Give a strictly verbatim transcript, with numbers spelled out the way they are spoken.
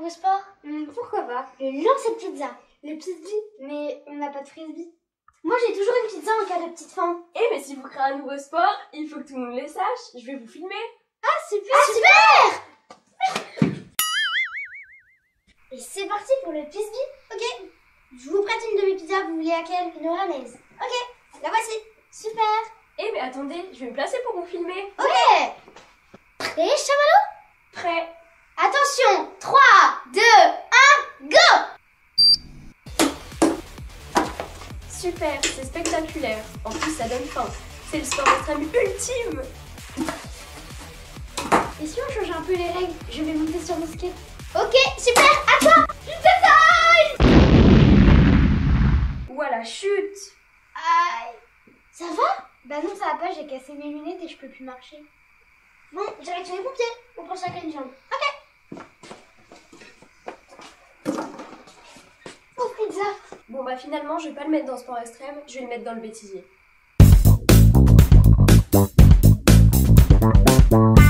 nouveau sport? Hum, pourquoi pas? Le lancer de pizza. Le frisbee? Mais on n'a pas de frisbee. Moi j'ai toujours une pizza en cas de petite faim. Eh mais si vous créez un nouveau sport, il faut que tout le monde le sache. Je vais vous filmer. Ah super! Ah super! Et c'est parti pour le frisbee. Ok. Je vous prête une de mes pizzas, vous voulez laquelle? Une hollandaise. Ok, la voici. Super. Eh mais attendez, je vais me placer pour vous filmer. Ok. Prêt, chamallow? Prêt. Attention, trois, deux, un, go! Super, c'est spectaculaire. En plus, ça donne faim. C'est le sport extrême ultime. Et si on change un peu les règles? Je vais monter sur mon skate. Ok, super, à toi! Pizza time! Ouah la chute! Aïe. Ça va? Bah non, ça va pas, j'ai cassé mes lunettes et je peux plus marcher. Bon, direction les pompiers. On prend chacun une jambe. Ok. Oh, pizza. Bon bah finalement, je vais pas le mettre dans sport extrême, je vais le mettre dans le bêtisier.